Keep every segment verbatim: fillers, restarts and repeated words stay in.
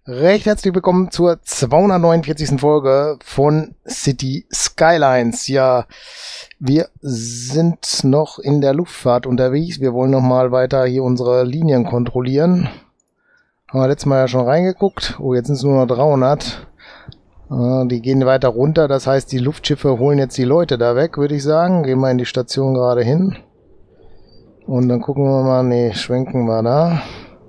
Recht herzlich willkommen zur zweihundertneunundvierzigsten Folge von City Skylines. Ja, wir sind noch in der Luftfahrt unterwegs. Wir wollen noch mal weiter hier unsere Linien kontrollieren. Haben wir letztes Mal ja schon reingeguckt. Oh, jetzt sind es nur noch dreihundert. Äh, die gehen weiter runter. Das heißt, die Luftschiffe holen jetzt die Leute da weg, würde ich sagen. Gehen wir in die Station gerade hin. Und dann gucken wir mal. Ne, schwenken wir da.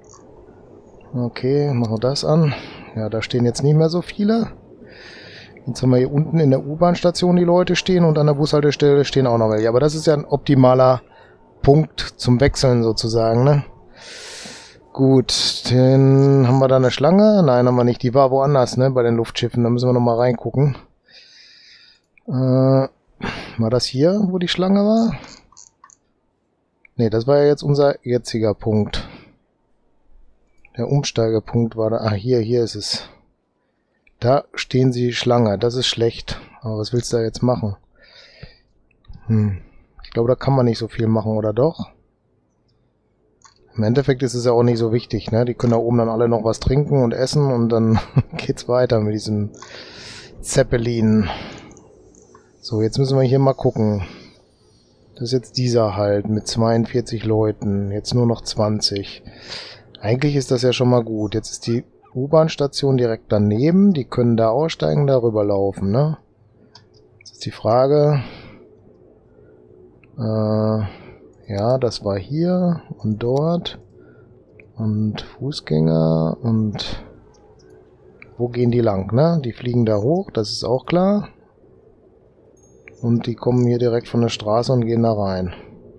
Okay, machen wir das an. Ja, da stehen jetzt nicht mehr so viele. Jetzt haben wir hier unten in der U-Bahn-Station die Leute stehen und an der Bushaltestelle stehen auch noch welche. Aber das ist ja ein optimaler Punkt zum Wechseln sozusagen, ne? Gut, dann haben wir da eine Schlange. Nein, haben wir nicht. Die war woanders, ne? Bei den Luftschiffen. Da müssen wir nochmal reingucken. Äh, war das hier, wo die Schlange war? Ne, das war ja jetzt unser jetziger Punkt. Der Umsteigepunkt war da. Ah, hier, hier ist es. Da stehen sie Schlange. Das ist schlecht. Aber was willst du da jetzt machen? Hm. Ich glaube, da kann man nicht so viel machen, oder doch? Im Endeffekt ist es ja auch nicht so wichtig, ne? Die können da oben dann alle noch was trinken und essen und dann geht's weiter mit diesem Zeppelin. So, jetzt müssen wir hier mal gucken. Das ist jetzt dieser halt mit zweiundvierzig Leuten. Jetzt nur noch zwanzig. Eigentlich ist das ja schon mal gut. Jetzt ist die U-Bahn-Station direkt daneben. Die können da aussteigen, darüber laufen, ne? Jetzt ist die Frage. Äh, ja, das war hier und dort. Und Fußgänger und wo gehen die lang, ne? Die fliegen da hoch, das ist auch klar. Und die kommen hier direkt von der Straße und gehen da rein.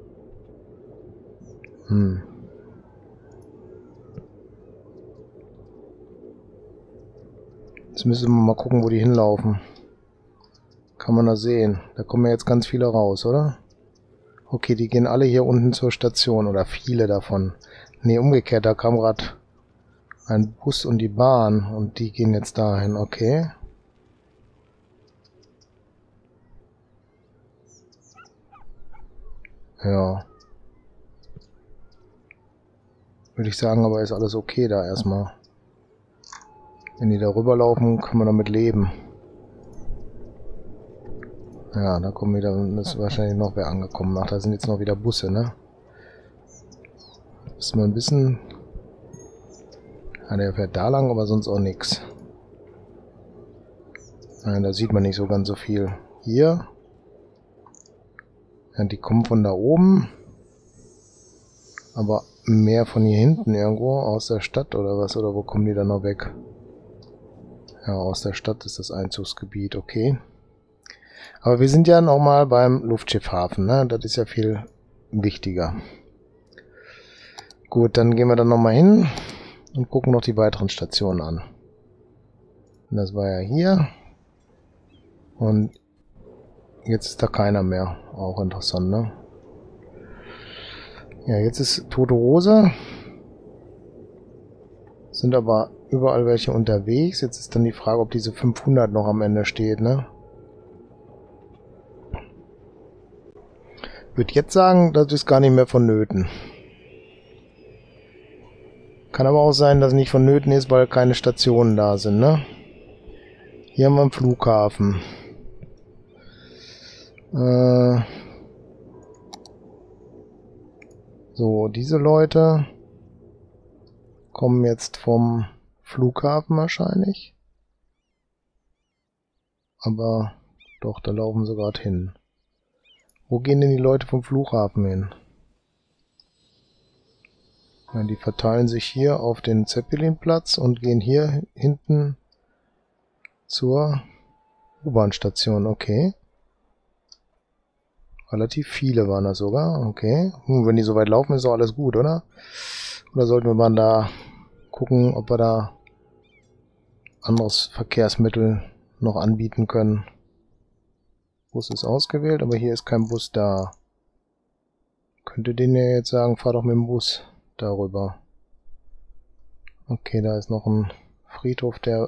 Hm. Jetzt müssen wir mal gucken, wo die hinlaufen. Kann man da sehen. Da kommen ja jetzt ganz viele raus, oder? Okay, die gehen alle hier unten zur Station. Oder viele davon. Ne, umgekehrt. Da kam gerade ein Bus und die Bahn. Und die gehen jetzt dahin. Okay. Ja. Würde ich sagen, aber ist alles okay da erstmal. Wenn die da rüberlaufen, können wir damit leben. Ja, da kommen wieder, ist wahrscheinlich noch wer angekommen. Ach, da sind jetzt noch wieder Busse, ne? Müssen wir ein bisschen... Ja, der fährt da lang, aber sonst auch nichts. Nein, da sieht man nicht so ganz so viel. Hier. Ja, die kommen von da oben. Aber mehr von hier hinten irgendwo, aus der Stadt oder was? Oder wo kommen die dann noch weg? Ja, aus der Stadt ist das Einzugsgebiet, okay. Aber wir sind ja nochmal beim Luftschiffhafen, ne? Das ist ja viel wichtiger. Gut, dann gehen wir dann nochmal hin und gucken noch die weiteren Stationen an. Und das war ja hier. Und jetzt ist da keiner mehr. Auch interessant, ne? Ja, jetzt ist Tote Hose. Sind aber überall welche unterwegs. Jetzt ist dann die Frage, ob diese fünfhundert noch am Ende steht, ne? Ich würde jetzt sagen, das ist gar nicht mehr vonnöten. Kann aber auch sein, dass es nicht vonnöten ist, weil keine Stationen da sind, ne? Hier haben wir einen Flughafen. Äh so, diese Leute kommen jetzt vom Flughafen wahrscheinlich. Aber doch, da laufen sie gerade hin. Wo gehen denn die Leute vom Flughafen hin? Ja, die verteilen sich hier auf den Zeppelinplatz und gehen hier hinten zur U-Bahn-Station. Okay. Relativ viele waren das sogar. Okay. Hm, wenn die so weit laufen, ist doch alles gut, oder? Oder sollten wir mal da gucken, ob wir da anderes Verkehrsmittel noch anbieten können. Bus ist ausgewählt, aber hier ist kein Bus da. Könnte denen ja jetzt sagen, fahr doch mit dem Bus darüber. Okay, da ist noch ein Friedhof, der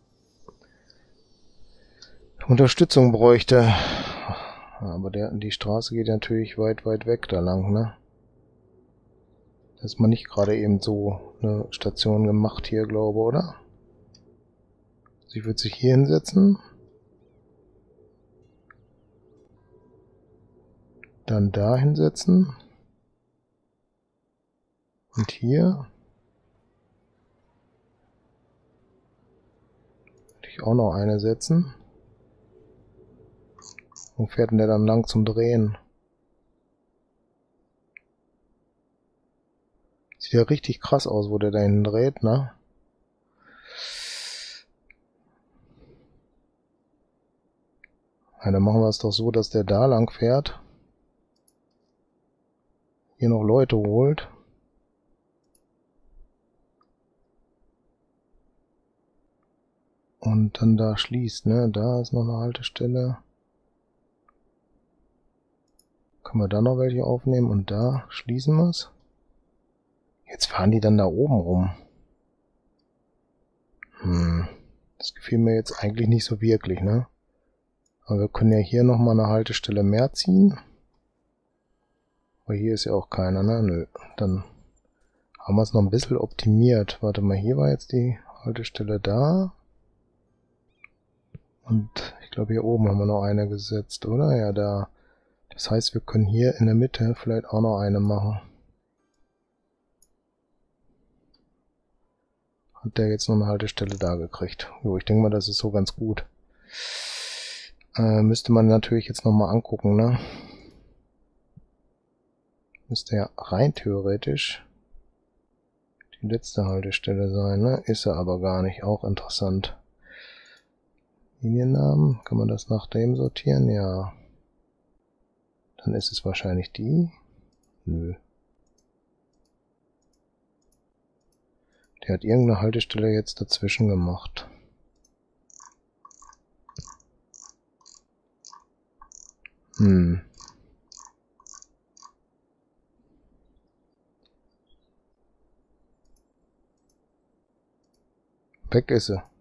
Unterstützung bräuchte. Aber der, die Straße geht natürlich weit, weit weg da lang, ne? Da ist man nicht gerade eben so eine Station gemacht hier, glaube ich, oder? Sie wird sich hier hinsetzen. Dann da hinsetzen. Und hier. Würde ich auch noch eine setzen. Wo fährt denn der dann lang zum Drehen? Sieht ja richtig krass aus, wo der da hinten dreht, ne? Ja, dann machen wir es doch so, dass der da lang fährt. Hier noch Leute holt. Und dann da schließt, ne? Da ist noch eine Haltestelle. Können wir da noch welche aufnehmen und da schließen wir es. Jetzt fahren die dann da oben rum. Hm. Das gefiel mir jetzt eigentlich nicht so wirklich, ne? Aber wir können ja hier nochmal eine Haltestelle mehr ziehen. Aber hier ist ja auch keiner, ne? Nö. Dann haben wir es noch ein bisschen optimiert. Warte mal, hier war jetzt die Haltestelle da. Und ich glaube, hier oben haben wir noch eine gesetzt, oder? Ja, da. Das heißt, wir können hier in der Mitte vielleicht auch noch eine machen. Hat der jetzt noch eine Haltestelle da gekriegt? Jo, ich denke mal, das ist so ganz gut. Äh, müsste man natürlich jetzt nochmal angucken, ne? Müsste ja rein theoretisch die letzte Haltestelle sein, ne? Ist er aber gar nicht. Auch interessant. Liniennamen, kann man das nach dem sortieren? Ja. Dann ist es wahrscheinlich die. Nö. Der hat irgendeine Haltestelle jetzt dazwischen gemacht. Hm. Weg ist sie.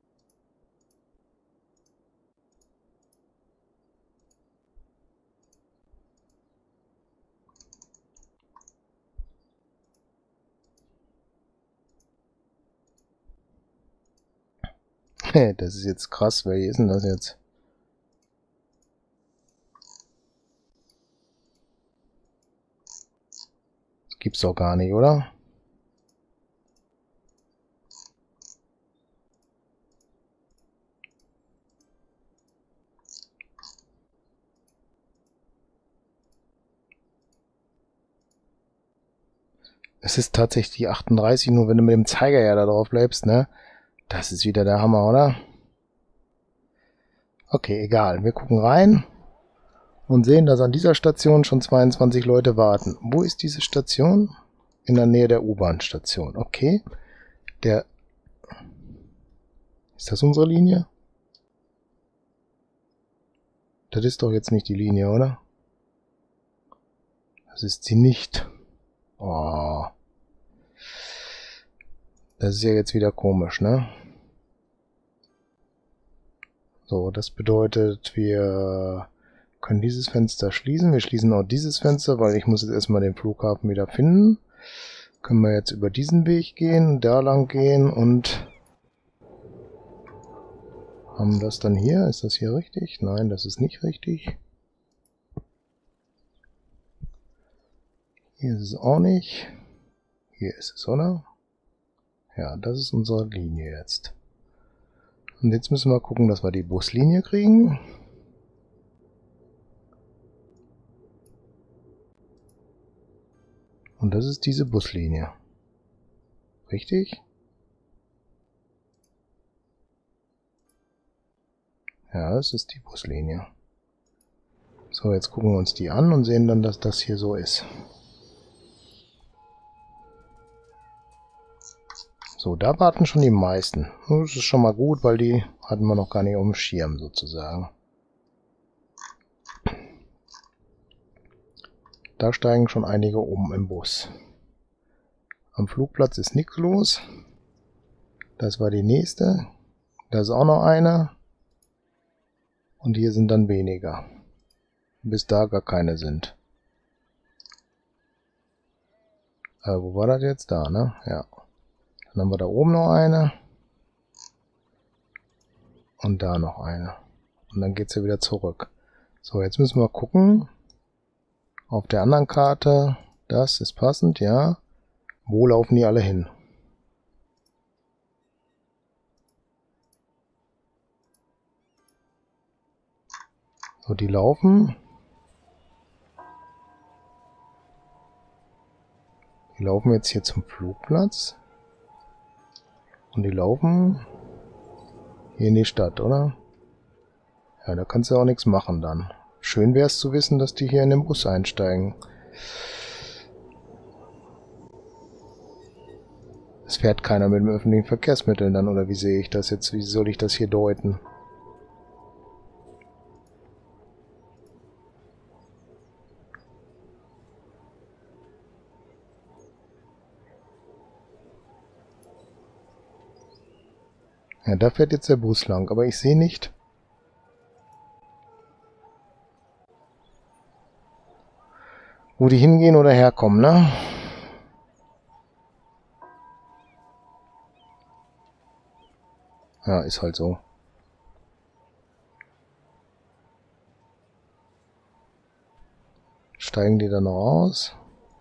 Das ist jetzt krass. Wer ist denn das jetzt? Das gibt's doch gar nicht, oder? Es ist tatsächlich die achtunddreißig, nur wenn du mit dem Zeiger ja da drauf bleibst, ne? Das ist wieder der Hammer, oder? Okay, egal. Wir gucken rein und sehen, dass an dieser Station schon zweiundzwanzig Leute warten. Wo ist diese Station? In der Nähe der U-Bahn-Station. Okay. Der... Ist das unsere Linie? Das ist doch jetzt nicht die Linie, oder? Das ist sie nicht. Oh. Das ist ja jetzt wieder komisch, ne? So, das bedeutet, wir können dieses Fenster schließen. Wir schließen auch dieses Fenster, weil ich muss jetzt erstmal den Flughafen wieder finden. Können wir jetzt über diesen Weg gehen, da lang gehen und haben das dann hier. Ist das hier richtig? Nein, das ist nicht richtig. Hier ist es auch nicht. Hier ist es, oder? Ja, das ist unsere Linie jetzt. Und jetzt müssen wir gucken, dass wir die Buslinie kriegen. Und das ist diese Buslinie. Richtig? Ja, das ist die Buslinie. So, jetzt gucken wir uns die an und sehen dann, dass das hier so ist. So, da warten schon die meisten. Das ist schon mal gut, weil die hatten wir noch gar nicht auf dem Schirm sozusagen. Da steigen schon einige um im Bus. Am Flugplatz ist nichts los. Das war die nächste. Da ist auch noch eine. Und hier sind dann weniger. Bis da gar keine sind. Äh, wo war das jetzt? Da, ne? Ja. Dann haben wir da oben noch eine. Und da noch eine. Und dann geht's ja wieder zurück. So, jetzt müssen wir gucken. Auf der anderen Karte, das ist passend, ja. Wo laufen die alle hin? So, die laufen. Die laufen jetzt hier zum Flugplatz. Und die laufen hier in die Stadt, oder? Ja, da kannst du auch nichts machen dann. Schön wäre es zu wissen, dass die hier in den Bus einsteigen. Es fährt keiner mit dem öffentlichen Verkehrsmitteln dann, oder wie sehe ich das jetzt? Wie soll ich das hier deuten? Ja, da fährt jetzt der Bus lang, aber ich sehe nicht, wo die hingehen oder herkommen, ne? Ja, ist halt so. Steigen die dann noch aus?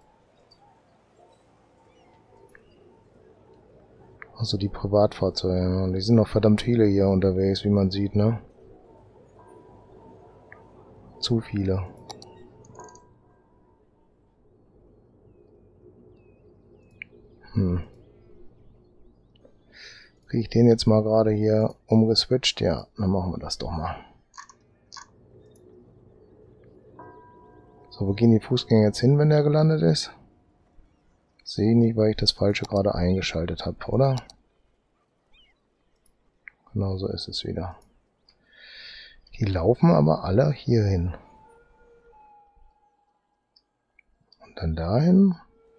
Also die Privatfahrzeuge, die sind noch verdammt viele hier unterwegs, wie man sieht, ne? Zu viele. Hm. Kriege ich den jetzt mal gerade hier umgeswitcht? Ja, dann machen wir das doch mal. So, wo gehen die Fußgänger jetzt hin, wenn der gelandet ist? Sehe ich nicht, weil ich das Falsche gerade eingeschaltet habe, oder? Genau so ist es wieder. Die laufen aber alle hier hin. Und dann dahin.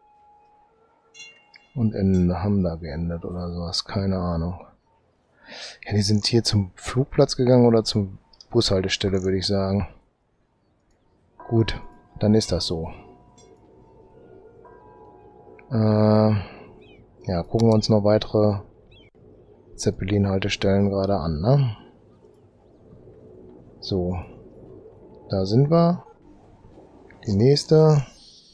Und in, haben da geendet oder sowas, keine Ahnung. Ja, die sind hier zum Flugplatz gegangen oder zum Bushaltestelle, würde ich sagen. Gut, dann ist das so. Äh, ja, gucken wir uns noch weitere Zeppelin-Haltestellen gerade an, ne? So, da sind wir. Die nächste.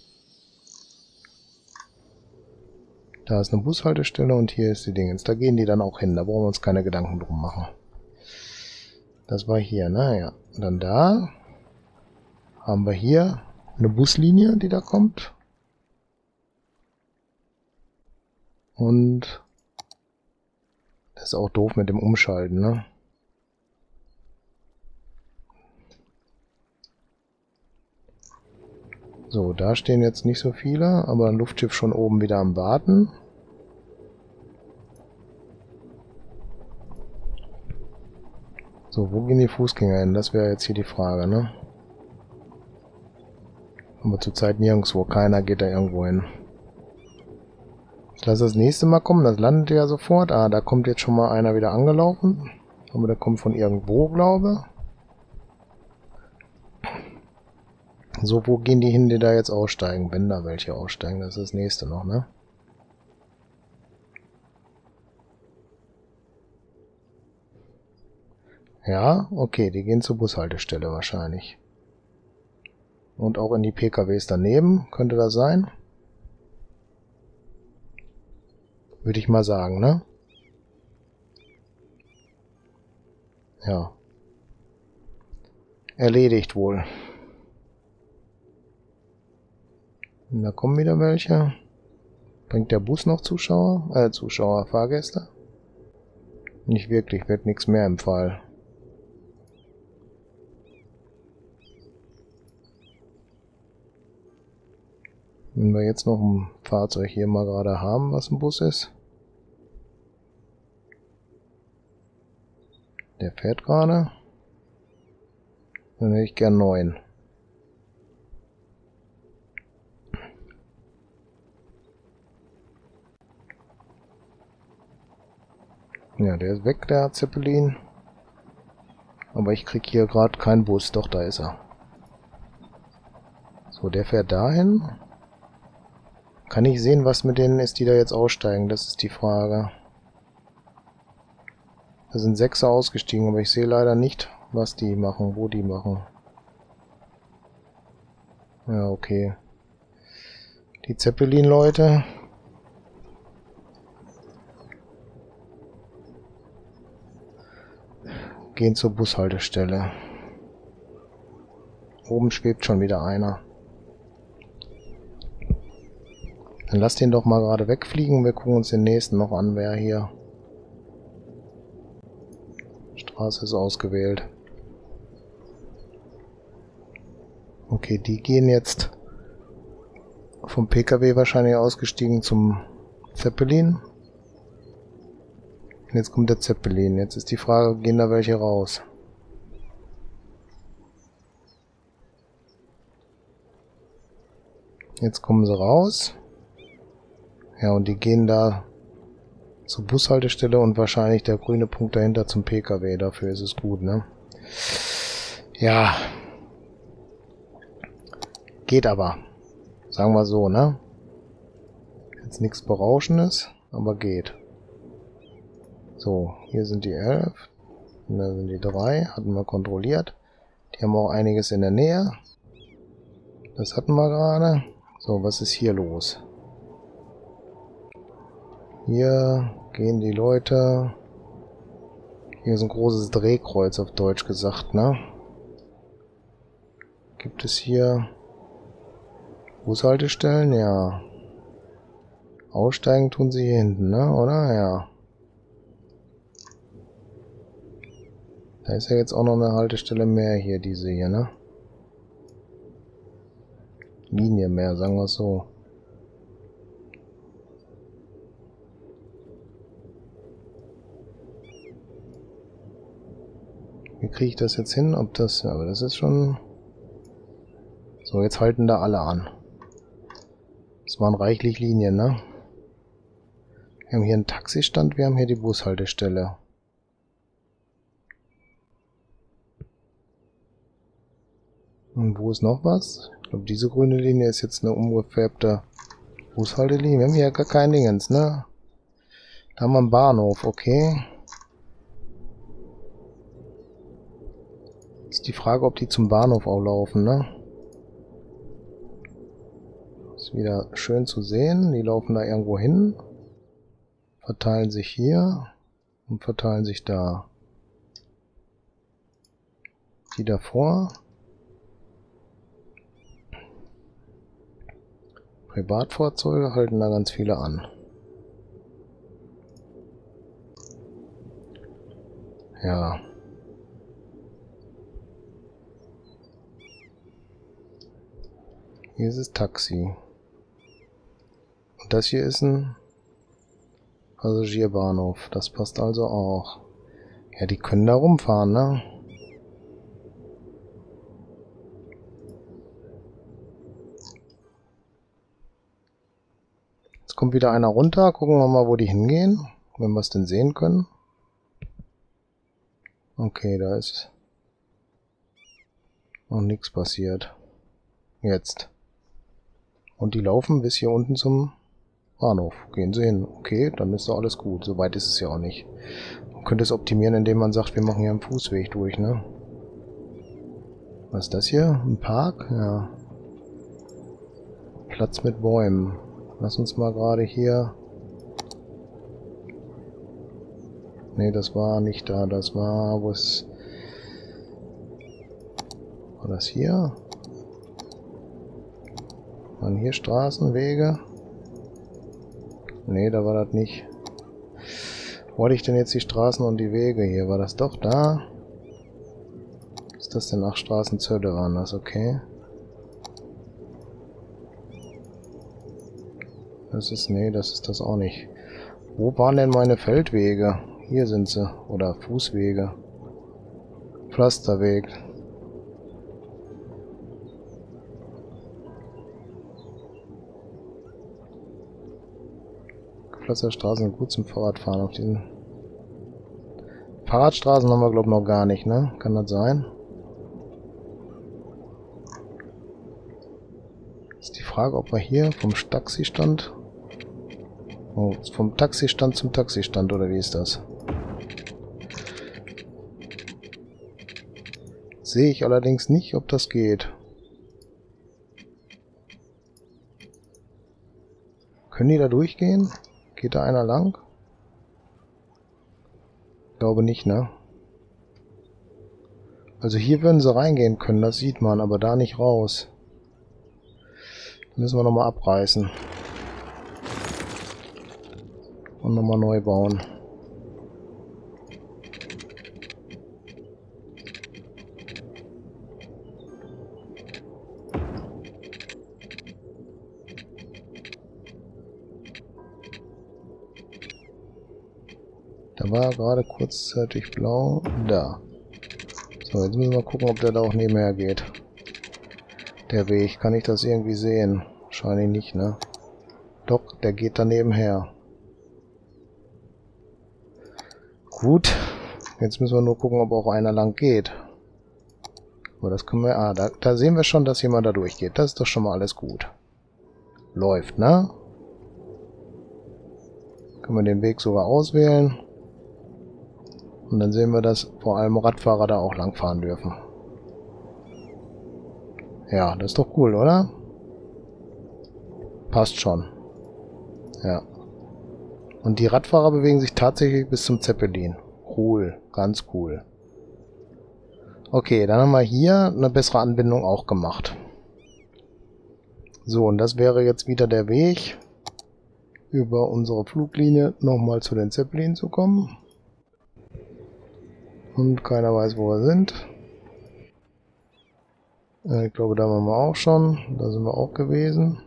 Da ist eine Bushaltestelle und hier ist die Dingens. Da gehen die dann auch hin, da brauchen wir uns keine Gedanken drum machen. Das war hier, naja. Dann da haben wir hier eine Buslinie, die da kommt. Und das ist auch doof mit dem Umschalten, ne? So, da stehen jetzt nicht so viele, aber ein Luftschiff schon oben wieder am Warten. So, wo gehen die Fußgänger hin? Das wäre jetzt hier die Frage, ne? Aber zurzeit nirgendwo. Keiner geht da irgendwo hin. Ich lasse das nächste Mal kommen. Das landet ja sofort. Ah, da kommt jetzt schon mal einer wieder angelaufen. Aber der kommt von irgendwo, glaube ich. So, wo gehen die hin, die da jetzt aussteigen? Wenn da welche aussteigen, das ist das nächste noch, ne? Ja, okay, die gehen zur Bushaltestelle wahrscheinlich. Und auch in die P K Ws daneben, könnte das sein? Würde ich mal sagen, ne? Ja. Erledigt wohl. Und da kommen wieder welche. Bringt der Bus noch Zuschauer? Äh, Zuschauer, Fahrgäste? Nicht wirklich, wird nichts mehr im Fall. Wenn wir jetzt noch ein Fahrzeug hier mal gerade haben, was ein Bus ist. Der fährt gerade. Dann hätte ich gern neun. Ja, der ist weg, der Zeppelin. Aber ich krieg hier gerade keinen Bus. Doch, da ist er. So, der fährt dahin. Kann ich sehen, was mit denen ist, die da jetzt aussteigen? Das ist die Frage. Da sind Sechser ausgestiegen, aber ich sehe leider nicht, was die machen, wo die machen. Ja, okay. Die Zeppelin-Leute. Gehen zur Bushaltestelle. Oben schwebt schon wieder einer. Dann lass den doch mal gerade wegfliegen. Wir gucken uns den nächsten noch an, wer hier. Straße ist ausgewählt. Okay, die gehen jetzt vom P K W wahrscheinlich ausgestiegen zum Zeppelin. Und jetzt kommt der Zeppelin. Jetzt ist die Frage, gehen da welche raus? Jetzt kommen sie raus. Ja, und die gehen da zur Bushaltestelle und wahrscheinlich der grüne Punkt dahinter zum P K W. Dafür ist es gut, ne? Ja. Geht aber. Sagen wir so, ne? Jetzt nichts Berauschendes, aber geht. So, hier sind die elf. Und da sind die drei. Hatten wir kontrolliert. Die haben auch einiges in der Nähe. Das hatten wir gerade. So, was ist hier los? Hier gehen die Leute. Hier ist ein großes Drehkreuz auf Deutsch gesagt, ne? Gibt es hier Bushaltestellen? Ja. Aussteigen tun sie hier hinten, ne? Oder? Ja. Da ist ja jetzt auch noch eine Haltestelle mehr hier, diese hier, ne? Linie mehr, sagen wir es so. Wie kriege ich das jetzt hin? Ob das... Aber das ist schon... So, jetzt halten da alle an. Das waren reichlich Linien, ne? Wir haben hier einen Taxistand, wir haben hier die Bushaltestelle. Und wo ist noch was? Ich glaube, diese grüne Linie ist jetzt eine umgefärbte Bushaltelinie. Wir haben hier gar kein Dingens, ne? Da haben wir einen Bahnhof, okay. Ist die Frage, ob die zum Bahnhof auch laufen, ne? Ist wieder schön zu sehen. Die laufen da irgendwo hin. Verteilen sich hier. Und verteilen sich da. Die davor. Privatfahrzeuge halten da ganz viele an. Ja. Hier ist das Taxi. Und das hier ist ein Passagierbahnhof. Das passt also auch. Ja, die können da rumfahren, ne? Jetzt kommt wieder einer runter. Gucken wir mal, wo die hingehen. Wenn wir es denn sehen können. Okay, da ist noch nichts passiert. Jetzt. Und die laufen bis hier unten zum Bahnhof. Gehen sie hin. Okay, dann ist doch alles gut. Soweit ist es ja auch nicht. Man könnte es optimieren, indem man sagt, wir machen hier einen Fußweg durch, ne? Was ist das hier? Ein Park? Ja. Platz mit Bäumen. Lass uns mal gerade hier... Ne, das war nicht da. Das war... Wo ist... War das hier? Waren hier Straßen, Wege? Ne, da war das nicht. Wo hatte ich denn jetzt die Straßen und die Wege hier? War das doch da? Was ist das denn? Ach, Straßenzölle waren das, okay. Das ist, nee, das ist das auch nicht. Wo waren denn meine Feldwege? Hier sind sie. Oder Fußwege. Pflasterweg. Pflasterstraßen sind gut zum Fahrradfahren. Auf diesen Fahrradstraßen haben wir, glaube ich, noch gar nicht, ne? Kann das sein? Ist die Frage, ob wir hier vom Taxistand... Oh, vom Taxistand zum Taxistand, oder wie ist das? Jetzt sehe ich allerdings nicht, ob das geht. Können die da durchgehen? Geht da einer lang? Ich glaube nicht, ne? Also hier würden sie reingehen können, das sieht man, aber da nicht raus. Müssen wir nochmal abreißen. Und nochmal neu bauen. Da war gerade kurzzeitig blau. Da. So, jetzt müssen wir gucken, ob der da auch nebenher geht. Der Weg. Kann ich das irgendwie sehen? Wahrscheinlich nicht, ne? Doch, der geht da nebenher. Gut. Jetzt müssen wir nur gucken, ob auch einer lang geht. Aber das können wir... Ah, da, da sehen wir schon, dass jemand da durchgeht. Das ist doch schon mal alles gut. Läuft, ne? Können wir den Weg sogar auswählen. Und dann sehen wir, dass vor allem Radfahrer da auch lang fahren dürfen. Ja, das ist doch cool, oder? Passt schon. Ja. Und die Radfahrer bewegen sich tatsächlich bis zum Zeppelin. Cool, ganz cool. Okay, dann haben wir hier eine bessere Anbindung auch gemacht. So, und das wäre jetzt wieder der Weg, über unsere Fluglinie nochmal zu den Zeppelin zu kommen. Und keiner weiß, wo wir sind. Äh, ich glaube, da waren wir auch schon. Da sind wir auch gewesen.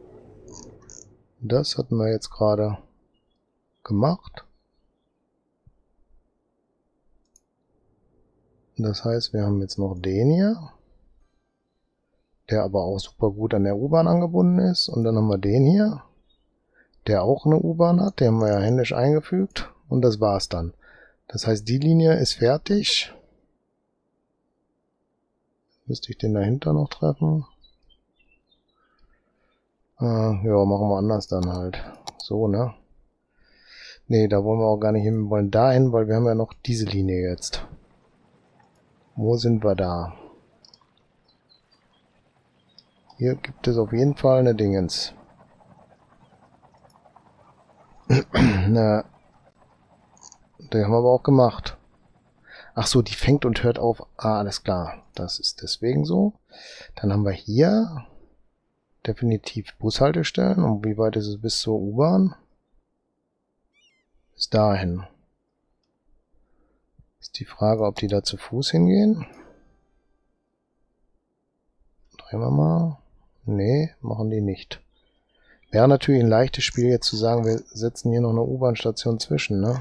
Das hatten wir jetzt gerade gemacht. Das heißt, wir haben jetzt noch den hier, der aber auch super gut an der U-Bahn angebunden ist. Und dann haben wir den hier, der auch eine U-Bahn hat. Den haben wir ja händisch eingefügt. Und das war's dann. Das heißt, die Linie ist fertig. Müsste ich den dahinter noch treffen? Äh, ja, machen wir anders dann halt. So, ne? Ne, da wollen wir auch gar nicht hin. Wir wollen dahin, weil wir haben ja noch diese Linie jetzt. Wo sind wir da? Hier gibt es auf jeden Fall eine Dingens. Na, die haben wir aber auch gemacht. Ach so, die fängt und hört auf. Ah, alles klar. Das ist deswegen so. Dann haben wir hier definitiv Bushaltestellen. Und wie weit ist es bis zur U-Bahn? Bis dahin. Ist die Frage, ob die da zu Fuß hingehen. Drehen wir mal. Nee, machen die nicht. Wäre natürlich ein leichtes Spiel jetzt zu sagen, wir setzen hier noch eine U-Bahn-Station zwischen, ne?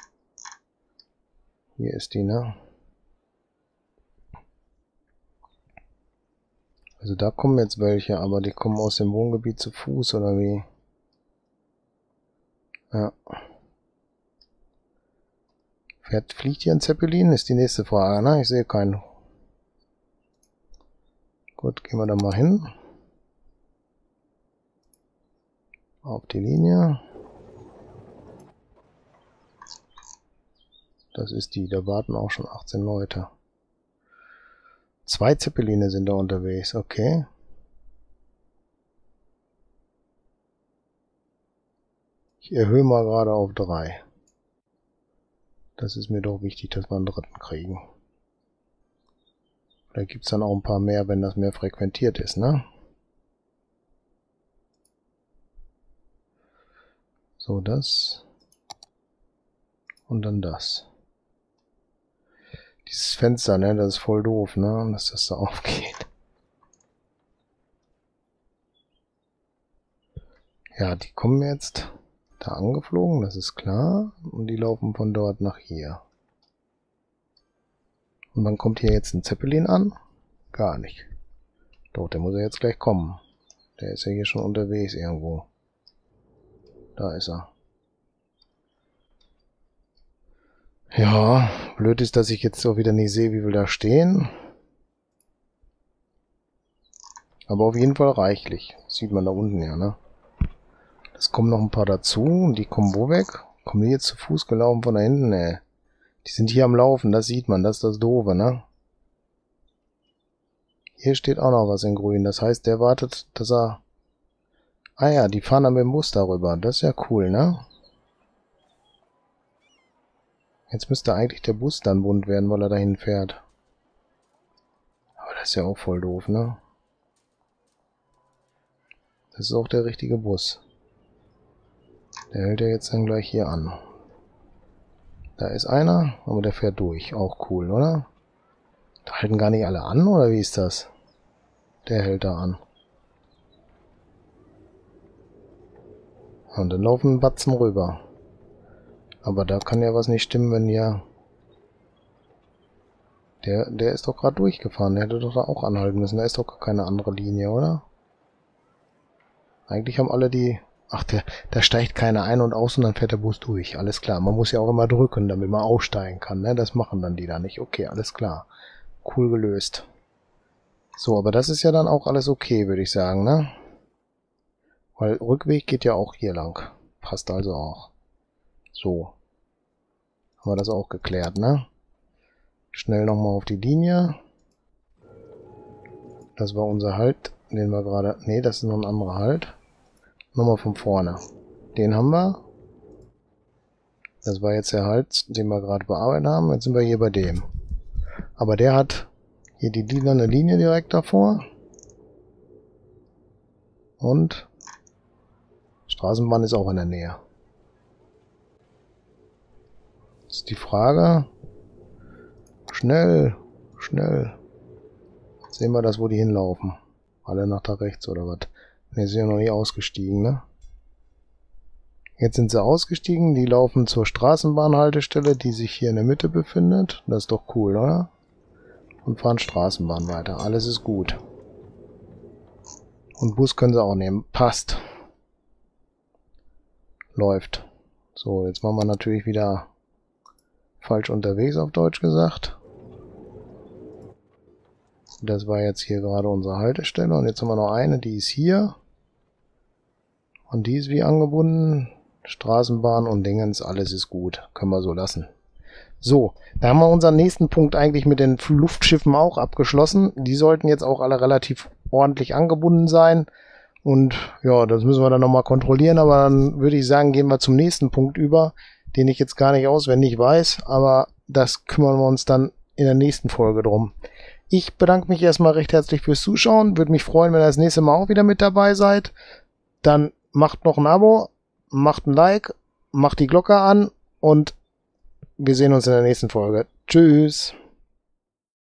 Hier ist die, ne? Also da kommen jetzt welche, aber die kommen aus dem Wohngebiet zu Fuß, oder wie? Ja. Fährt, fliegt hier ein Zeppelin? Ist die nächste Frage, ne? Ich sehe keinen. Gut, gehen wir da mal hin. Auf die Linie. Das ist die, da warten auch schon achtzehn Leute. Zwei Zeppeline sind da unterwegs, okay. Ich erhöhe mal gerade auf drei. Das ist mir doch wichtig, dass wir einen dritten kriegen. Vielleicht gibt es dann auch ein paar mehr, wenn das mehr frequentiert ist, ne? So, das. Und dann das. Dieses Fenster, ne, das ist voll doof, ne, dass das da aufgeht. Ja, die kommen jetzt da angeflogen, das ist klar. Und die laufen von dort nach hier. Und wann kommt hier jetzt ein Zeppelin an? Gar nicht. Doch, der muss ja jetzt gleich kommen. Der ist ja hier schon unterwegs irgendwo. Da ist er. Ja, blöd ist, dass ich jetzt auch wieder nicht sehe, wie wir da stehen. Aber auf jeden Fall reichlich. Das sieht man da unten ja, ne? Es kommen noch ein paar dazu. Und die kommen wo weg? Kommen die jetzt zu Fuß gelaufen von da hinten? Ne. Die sind hier am Laufen, das sieht man. Das ist das Doofe, ne? Hier steht auch noch was in grün. Das heißt, der wartet, dass er... Ah ja, die fahren dann mit dem Bus darüber. Das ist ja cool, ne? Jetzt müsste eigentlich der Bus dann bunt werden, weil er dahin fährt. Aber das ist ja auch voll doof, ne? Das ist auch der richtige Bus. Der hält ja jetzt dann gleich hier an. Da ist einer, aber der fährt durch. Auch cool, oder? Da halten gar nicht alle an, oder wie ist das? Der hält da an. Und dann laufen Batzen rüber. Aber da kann ja was nicht stimmen, wenn ja... Der, der ist doch gerade durchgefahren. Der hätte doch da auch anhalten müssen. Da ist doch gar keine andere Linie, oder? Eigentlich haben alle die... Ach, der, da steigt keiner ein und aus und dann fährt der Bus durch. Alles klar. Man muss ja auch immer drücken, damit man aussteigen kann, ne? Das machen dann die da nicht. Okay, alles klar. Cool gelöst. So, aber das ist ja dann auch alles okay, würde ich sagen, ne? Weil Rückweg geht ja auch hier lang. Passt also auch. So. Haben wir das auch geklärt, ne? Schnell nochmal auf die Linie. Das war unser Halt, den wir gerade... Ne, das ist noch ein anderer Halt. Nochmal von vorne. Den haben wir. Das war jetzt der Halt, den wir gerade bearbeitet haben. Jetzt sind wir hier bei dem. Aber der hat hier die lilane Linie direkt davor. Und Straßenbahn ist auch in der Nähe. Jetzt ist die Frage. Schnell, schnell. Sehen wir das, wo die hinlaufen. Alle nach da rechts oder was? Ne, sind ja noch nicht ausgestiegen, ne? Jetzt sind sie ausgestiegen. Die laufen zur Straßenbahnhaltestelle, die sich hier in der Mitte befindet. Das ist doch cool, oder? Und fahren Straßenbahn weiter. Alles ist gut. Und Bus können sie auch nehmen. Passt. Läuft. So, jetzt machen wir natürlich wieder falsch unterwegs, auf Deutsch gesagt. Das war jetzt hier gerade unsere Haltestelle. Und jetzt haben wir noch eine, die ist hier. Und die ist wie angebunden. Straßenbahn und Dingens, alles ist gut. Können wir so lassen. So, da haben wir unseren nächsten Punkt eigentlich mit den Luftschiffen auch abgeschlossen. Die sollten jetzt auch alle relativ ordentlich angebunden sein. Und ja, das müssen wir dann nochmal kontrollieren. Aber dann würde ich sagen, gehen wir zum nächsten Punkt über, den ich jetzt gar nicht auswendig weiß. Aber das kümmern wir uns dann in der nächsten Folge drum. Ich bedanke mich erstmal recht herzlich fürs Zuschauen. Würde mich freuen, wenn ihr das nächste Mal auch wieder mit dabei seid. Dann macht noch ein Abo, macht ein Like, macht die Glocke an und wir sehen uns in der nächsten Folge. Tschüss!